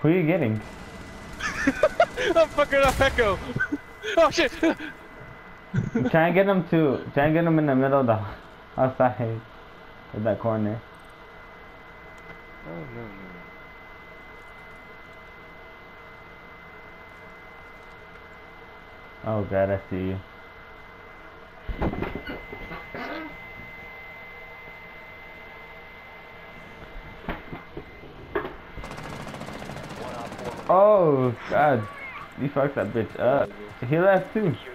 Who are you getting? I'm fucking up Echo. Oh shit! Try and get him in the middle of the outside of that corner. Oh no no. Oh god, I see you. Oh god, you fucked that bitch up. He left too.